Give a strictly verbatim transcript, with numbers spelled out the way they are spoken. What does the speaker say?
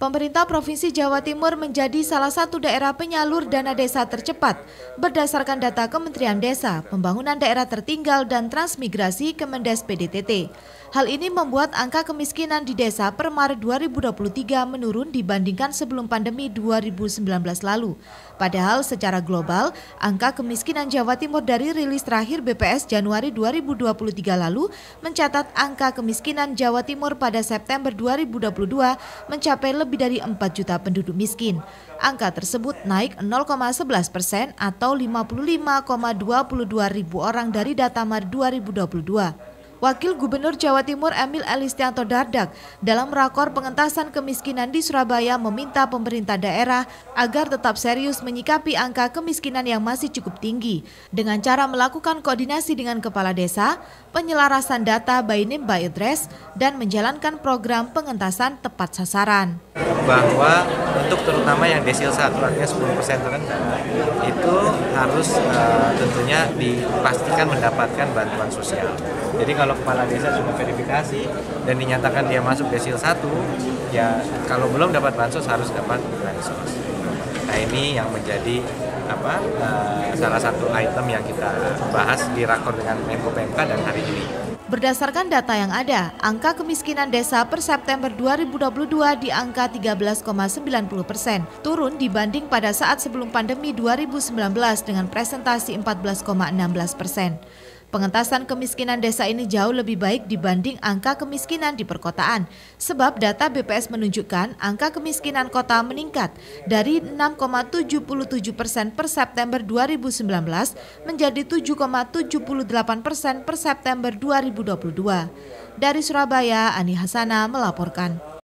Pemerintah Provinsi Jawa Timur menjadi salah satu daerah penyalur dana desa tercepat berdasarkan data Kementerian Desa, Pembangunan Daerah Tertinggal dan Transmigrasi Kemendes P D T T. Hal ini membuat angka kemiskinan di desa per Maret dua ribu dua puluh tiga menurun dibandingkan sebelum pandemi dua ribu sembilan belas lalu. Padahal secara global, angka kemiskinan Jawa Timur dari rilis terakhir B P S Januari dua ribu dua puluh tiga lalu mencatat angka kemiskinan Jawa Timur pada September dua ribu dua puluh dua mencapai lebih dari empat juta penduduk miskin. Angka tersebut naik nol koma sebelas persen atau lima puluh lima koma dua puluh dua ribu orang dari data Maret dua ribu dua puluh dua. Wakil Gubernur Jawa Timur Emil Elistianto Dardak dalam rakor pengentasan kemiskinan di Surabaya meminta pemerintah daerah agar tetap serius menyikapi angka kemiskinan yang masih cukup tinggi dengan cara melakukan koordinasi dengan kepala desa, penyelarasan data by name by address, dan menjalankan program pengentasan tepat sasaran. Bahwa untuk terutama yang desil satu artinya sepuluh persen terendah itu harus uh, tentunya dipastikan mendapatkan bantuan sosial. Jadi kalau kepala desa sudah verifikasi dan dinyatakan dia masuk desil satu, ya kalau belum dapat bansos harus dapat bansos. Nah ini yang menjadi apa uh, salah satu item yang kita bahas di rakor dengan Menko P M K dan hari ini. Berdasarkan data yang ada, angka kemiskinan desa per September dua ribu dua puluh dua di angka tiga belas koma sembilan puluh persen, turun dibanding pada saat sebelum pandemi dua ribu sembilan belas dengan presentasi empat belas koma enam belas persen. Pengentasan kemiskinan desa ini jauh lebih baik dibanding angka kemiskinan di perkotaan, sebab data B P S menunjukkan angka kemiskinan kota meningkat dari enam koma tujuh puluh tujuh persen per September dua ribu sembilan belas menjadi tujuh koma tujuh puluh delapan persen per September dua ribu dua puluh dua. Dari Surabaya, Ani Hasana melaporkan.